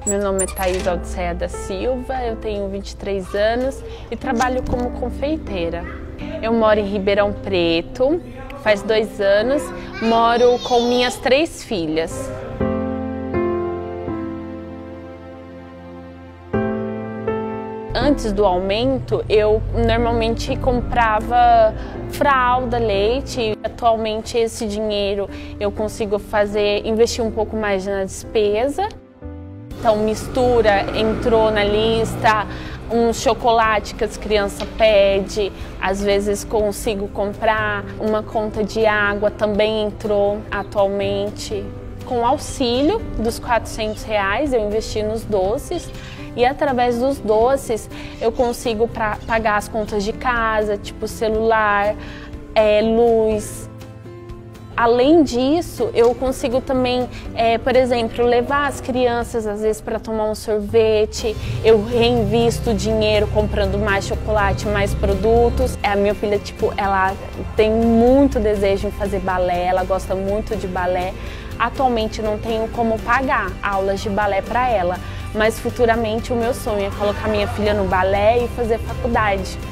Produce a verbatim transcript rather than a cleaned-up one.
Meu nome é Thaís Aldiceia da Silva, eu tenho vinte e três anos e trabalho como confeiteira. Eu moro em Ribeirão Preto, faz dois anos, moro com minhas três filhas. Antes do aumento, eu normalmente comprava fralda, leite. Atualmente esse dinheiro eu consigo fazer, investir um pouco mais na despesa. Então mistura entrou na lista, um chocolate que as crianças pedem, às vezes consigo comprar, uma conta de água também entrou atualmente. Com auxílio dos quatrocentos reais eu investi nos doces e através dos doces eu consigo pra, pagar as contas de casa, tipo celular, é, luz. Além disso, eu consigo também, é, por exemplo, levar as crianças às vezes para tomar um sorvete, eu reinvisto o dinheiro comprando mais chocolate, mais produtos. A minha filha, tipo, ela tem muito desejo em fazer balé, ela gosta muito de balé. Atualmente não tenho como pagar aulas de balé para ela, mas futuramente o meu sonho é colocar minha filha no balé e fazer faculdade.